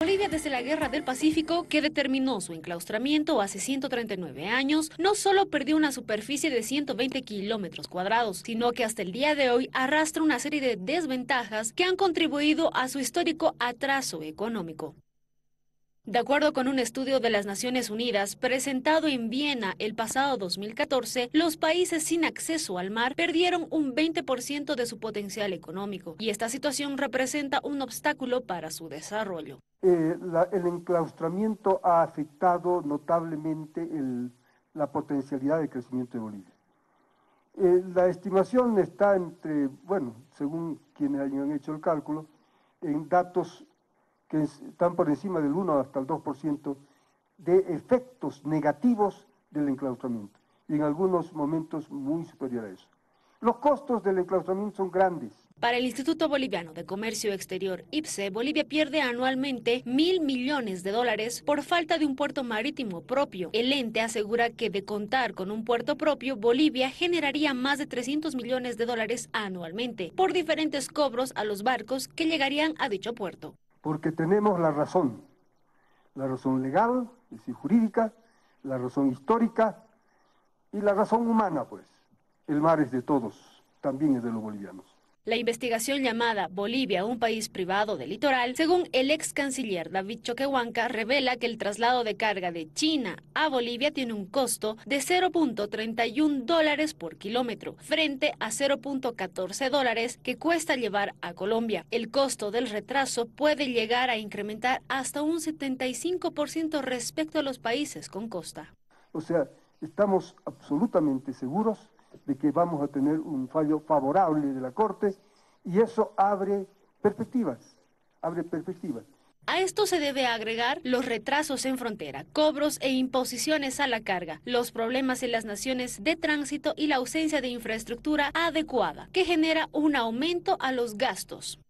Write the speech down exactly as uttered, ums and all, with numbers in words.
Bolivia, desde la Guerra del Pacífico, que determinó su enclaustramiento hace ciento treinta y nueve años, no solo perdió una superficie de ciento veinte kilómetros cuadrados, sino que hasta el día de hoy arrastra una serie de desventajas que han contribuido a su histórico atraso económico. De acuerdo con un estudio de las Naciones Unidas presentado en Viena el pasado dos mil catorce, los países sin acceso al mar perdieron un veinte por ciento de su potencial económico, y esta situación representa un obstáculo para su desarrollo. Eh, la, el enclaustramiento ha afectado notablemente el, la potencialidad de crecimiento de Bolivia. Eh, la estimación está entre, bueno, según quienes hayan hecho el cálculo, en datos que están por encima del uno hasta el dos por ciento de efectos negativos del enclaustramiento, y en algunos momentos muy superior a eso. Los costos del enclaustramiento son grandes. Para el Instituto Boliviano de Comercio Exterior, I P S E, Bolivia pierde anualmente mil millones de dólares por falta de un puerto marítimo propio. El ente asegura que de contar con un puerto propio, Bolivia generaría más de trescientos millones de dólares anualmente por diferentes cobros a los barcos que llegarían a dicho puerto. Porque tenemos la razón, la razón legal, es decir, jurídica, la razón histórica y la razón humana, pues. El mar es de todos, también es de los bolivianos. La investigación llamada Bolivia, un país privado del litoral, según el ex canciller David Choquehuanca, revela que el traslado de carga de China a Bolivia tiene un costo de cero punto treinta y uno dólares por kilómetro, frente a cero punto catorce dólares que cuesta llevar a Colombia. El costo del retraso puede llegar a incrementar hasta un setenta y cinco por ciento respecto a los países con costa. O sea, estamos absolutamente seguros de que vamos a tener un fallo favorable de la Corte, y eso abre perspectivas, abre perspectivas. A esto se debe agregar los retrasos en frontera, cobros e imposiciones a la carga, los problemas en las naciones de tránsito y la ausencia de infraestructura adecuada, que genera un aumento a los gastos.